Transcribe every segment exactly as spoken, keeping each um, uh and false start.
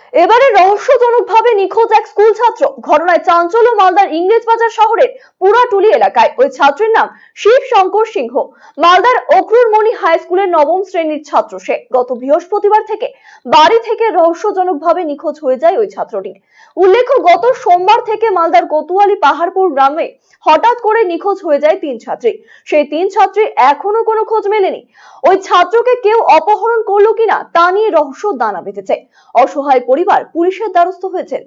এবারে রহস্যজনকভাবে নিখোঁজ এক স্কুল ছাত্র। ঘটনায় চাঞ্চল্য মালদার ইংরেজবাজার শহরের পুরাটুলি এলাকায়। ওই ছাত্রের নাম শিব শঙ্কর সিংহ। মালদার অক্রুরমণি হাই স্কুলের নবম শ্রেণীর ছাত্র সে। গত বৃহস্পতিবার থেকে বাড়ি থেকে রহস্যজনকভাবে নিখোঁজ হয়ে যায় ওই ছাত্রটি। উল্লেখ্য, গত সোমবার থেকে মালদার কোতোয়ালি পাহাড়পুর গ্রামে হঠাৎ করে নিখোঁজ হয়ে যায় তিন ছাত্রী। সেই তিন ছাত্রী এখনো কোনো খোঁজ মেলেনি। ওই ছাত্রকে কেউ অপহরণ করলো কিনা তা নিয়ে রহস্য দানা বেঁধেছে। অসহায় পরিবার পুলিশের দ্বারস্থ হয়েছেন।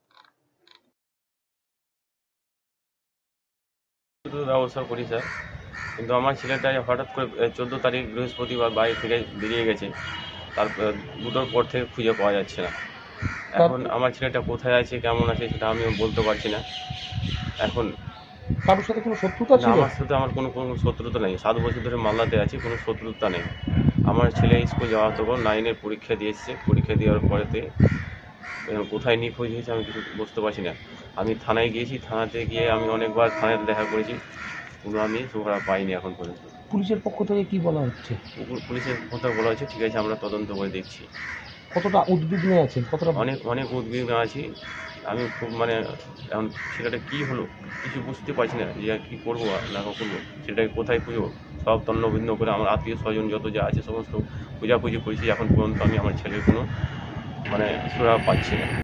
ব্যবস্থা করি স্যার, কিন্তু আমার ছেলেটা হঠাৎ করে চোদ্দো তারিখ বৃহস্পতিবার বাড়ি থেকে বেরিয়ে গেছে। তারপর দুটোর পর থেকে খুঁজে পাওয়া যাচ্ছে না। এখন আমার ছেলেটা কোথায় আছে, কেমন আছে সেটা আমিও বলতে পারছি না। এখন কারোর সাথে কোনো শত্রুতা ছিল? আমার সাথে আমার কোনো কোনো শত্রুতা নেই। সাত বছর ধরে মালদাতে আছি, কোনো শত্রুতা নেই। আমার ছেলে স্কুল যাওয়া তখন নাইনের পরীক্ষা দিয়ে এসছে। পরীক্ষা দেওয়ার পরেতে কোথায় নিখোঁজ হয়েছে আমি কিছু বুঝতে পারছি না। আমি থানায় গিয়েছি, থানাতে গিয়ে আমি অনেকবার থানায় দেখা করেছি, কোনো আমি সুখরা পাইনি এখন পর্যন্ত। পুলিশের পক্ষ থেকে কি বলা হচ্ছে? পুলিশের কথা বলা হচ্ছে ঠিক আছে, আমরা তদন্ত করে দেখছি। কতটা উদ্বিগ্ন আছেন? কতটা অনেক অনেক উদ্বিগ্ন আছি আমি। খুব মানে এখন ছেলেটা কী হলো কিছু বুঝতে পারছি না, যে কী করবো না করবো, সেটাকে কোথায় খুঁজবো। সব তন্ন ভিন্ন করে আমার আত্মীয় স্বজন যত যা আছে সমস্ত পূজাপুজি করেছি, এখন পর্যন্ত আমি আমার ছেলের কোনো মানে সুরা পাচ্ছি না।